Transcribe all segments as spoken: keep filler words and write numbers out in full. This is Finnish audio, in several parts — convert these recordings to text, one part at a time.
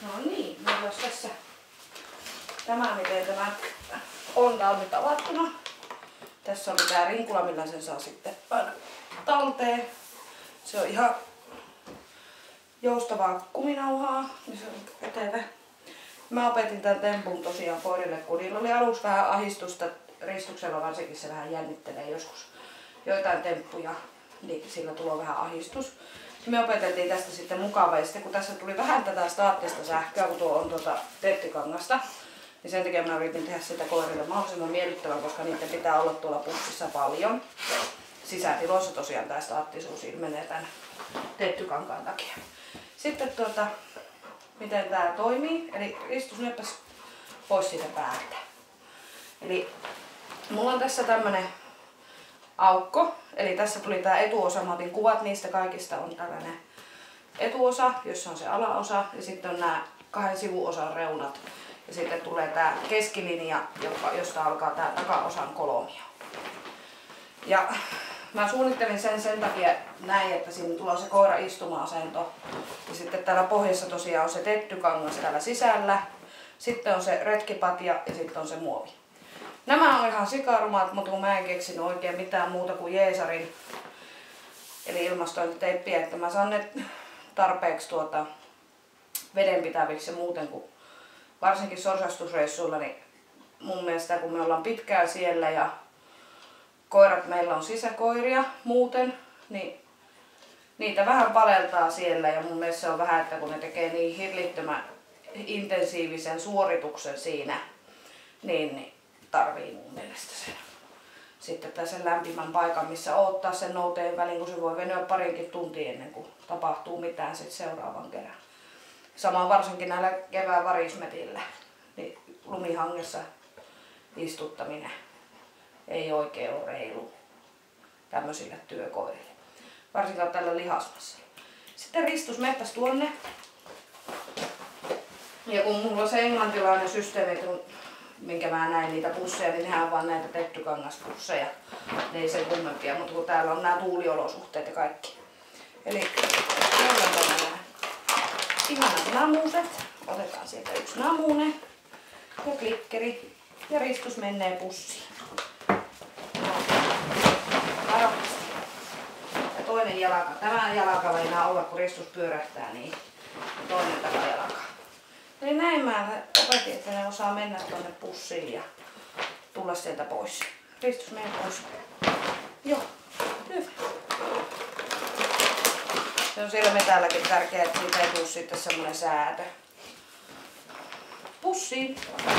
No niin, meillä olisi tässä tämä, miten tämä on valmiit avattuna. Tässä on tää rinkula, millä sen saa sitten aina talteen. Se on ihan joustavaa kuminauhaa, niin se on kätevä. Mä opetin tämän tempun tosiaan koirille, kun niillä oli aluksi vähän ahdistusta. Ristuksella varsinkin se vähän jännittelee joskus joitain temppuja, niin sillä tulee vähän ahdistus. Me opeteltiin tästä sitten mukava, ja sitten kun tässä tuli vähän tätä staattista sähköä, kun tuo on tuota teettikangasta, niin sen takia mä yritin tehdä sitä koirille mahdollisimman miellyttävän, koska niiden pitää olla tuolla pussissa paljon. Sisätiloissa tosiaan tämä staattisuus ilmenee tämän teettykankaan takia. Sitten tuota, miten tämä toimii, eli ristus nyppäs pois siitä päältä. Eli mulla on tässä tämmönen aukko, eli tässä tuli tää etuosa, mä otin kuvat niistä kaikista, on tällainen etuosa, jossa on se alaosa, ja sitten on nämä kahden sivuosan reunat, ja sitten tulee tää keskilinja, josta alkaa tää takaosan kolmio. Ja mä suunnittelin sen sen takia näin, että siinä tulee se koira istuma-asento, ja sitten täällä pohjassa tosiaan on se tettykangas täällä sisällä, sitten on se retkipatja ja sitten on se muovi. Nämä on ihan sikarumat, mutta kun mä en keksinyt oikein mitään muuta kuin Jeesarin eli ilmastointiteippiä, että mä saan ne tarpeeksi tuota vedenpitäviksi ja muuten, kun varsinkin sorsastusreissuilla, niin mun mielestä kun me ollaan pitkään siellä ja koirat meillä on sisäkoiria muuten, niin niitä vähän paleltaa siellä, ja mun mielestä se on vähän, että kun ne tekee niin hillittömän intensiivisen suorituksen siinä, niin, niin tarvii mun mielestä sen. Sitten tässä lämpimän paikan, missä odottaa sen nouteen väliin, kun se voi venyä parinkin tuntia ennen kuin tapahtuu mitään sit seuraavan kerran. Sama varsinkin näillä kevään varismetillä, niin lumihangessa istuttaminen ei oikein ole reilu tämmöisille työkoirille, varsinkaan tällä lihasmassalla. Sitten ristus meppäs tuonne. Ja kun mulla on se englantilainen systeemi, minkä mä näin niitä pusseja, niin nehän on vaan näitä tettykangaspusseja. Ne ei sen kummempia, mutta kun täällä on nämä tuuliolosuhteet ja kaikki. Eli meillä on nämä ihanat namuset. Otetaan sieltä yksi namune ja klikkeri. Ja ristus menee pussiin. Varovasti. Ja toinen jalka. Tämä jalka meinaa olla, kun ristus pyörähtää, niin toinen takajalka. Eli näin mä opetin, että ne osaa mennä tuonne pussiin ja tulla sieltä pois. Ristus menee pois. Joo, hyvä. Se on siellä metälläkin tärkeää, että siitä ei tule sitten semmonen säätö. Pussiin.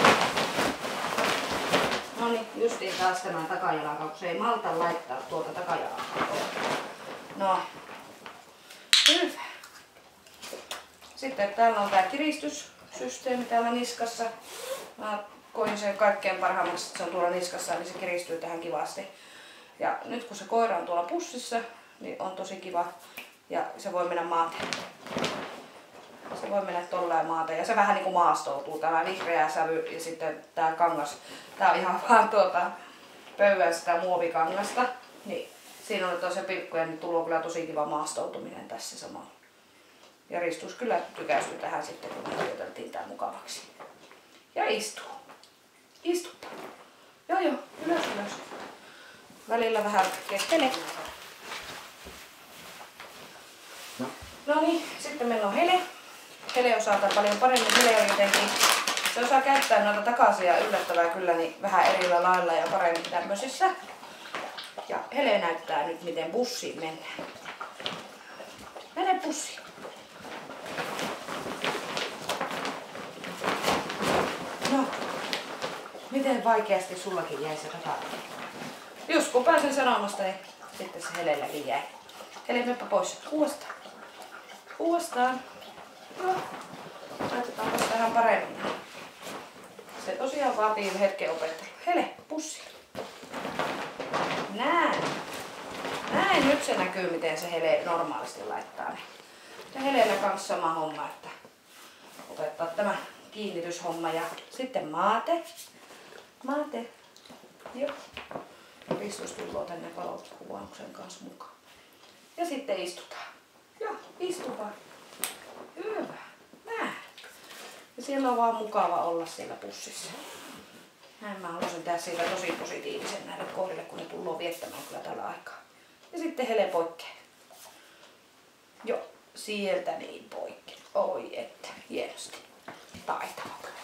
No niin, justiin taas tämä takajalka, kun se ei malta laittaa tuolta takajalkaa. No, hyvä. Sitten täällä on tää kiristyssysteemi täällä niskassa. Mä koin sen kaikkein parhaimmaksi, että se on tuolla niskassa, niin se kiristyy tähän kivasti. Ja nyt kun se koira on tuolla pussissa, niin on tosi kiva. Ja se voi mennä maateen. Se voi mennä tolleen maateen. Ja se vähän niinku maastoutuu, tämä vihreä sävy ja sitten tää kangas. Tää on ihan vaan tuota pöydän sitä muovikangasta. Niin siinä on tosi pilkku ja nyt tulee kyllä tosi kiva maastoutuminen tässä samalla. Ja ristus kyllä tykästyi tähän sitten, kun me harjoiteltiin tää mukavaksi. Ja istuu. Istuttaa. Joo joo, ylös ylös. Välillä vähän kestelee. No. No niin, sitten meillä on Hele. Hele osaa paljon paremmin. Hele on jotenkin, se osaa käyttää noita takaisia yllättävää kyllä niin vähän eri lailla ja paremmin tämmöisissä. Ja Hele näyttää nyt miten bussiin mennään. Mene bussiin. No, miten vaikeasti sullakin jäi se taka? Just kun pääsen sanomasta, niin sitten se Helelläkin jäi. Hele, meppä pois. Uudestaan. Uudestaan. No, laitetaanpas tähän paremmin. Se tosiaan vaatii hetken opettelua. Hele, pussi. Näin. Näin, nyt se näkyy, miten se Hele normaalisti laittaa ne. Ja Helellä kanssa sama homma, että opettaa tämä kiinnityshomma ja sitten maate. Maate. Joo. Ristus tulee tänne valokuvauksen kanssa mukaan. Ja sitten istutaan. Joo, istu vaan. Hyvä. Näin. Ja siellä on vaan mukava olla siellä pussissa. Näin mä haluaisin tehdä siitä tosi positiivisen näille kohdille, kun ne tullaan viettämään kyllä tällä aikaa. Ja sitten Hele poikkee. Joo, sieltä niin poikki. Oi että, hienosti. Taitava kyllä.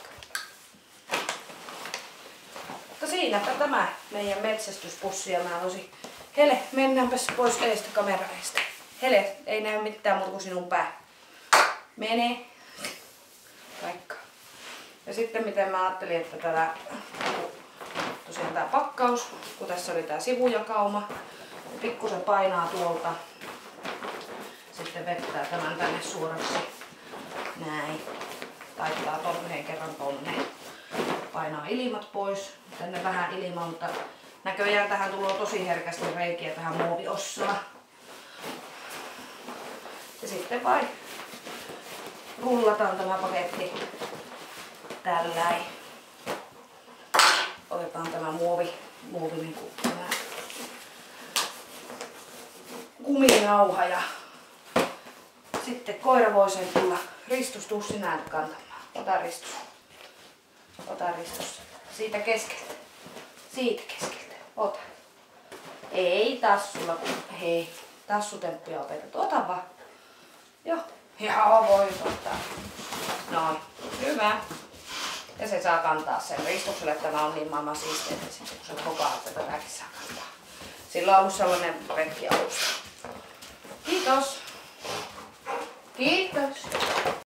Mutta siinäpä tämä meidän metsästyspussi ja mä haluaisin... Hele, mennäänpäs pois eestä kamera eestä. Hele, ei näy mitään muuta kuin sinun pää. Mene. Vaikka. Ja sitten miten mä ajattelin, että tätä, tosiaan tää pakkaus, kun tässä oli tää sivujakauma, pikkusen painaa tuolta. Sitten vettää tämän tänne suoraksi. Näin. Taittaa tonne kerran tonne. Painaa ilmat pois. Tänne vähän ilmaa, mutta näköjään tähän tulee tosi herkästi reikiä tähän muoviossaan. Ja sitten vain rullataan tämä paketti tälläin. Otetaan tämä muovi, muovi niin kuin tämä kuminauha ja sitten koira voi sen tulla. Ristus, tuu sinä nyt kantamaan. Ota Ristus. Ota Ristus. Siitä keskeltä. Siitä keskeltä. Ota. Ei tassulla, kun hei. Tassutemppuja opetettu. Ota vaan. Joo. Joo, voi ottaa. Noin. Hyvä. Ja se saa kantaa sen Ristukselle. Tämä on niin maailman siistiä, että sitten kun se kokaa, että tätäkin saa kantaa. Sillä on ollut sellainen rekki alusta. Kiitos. Kiitos.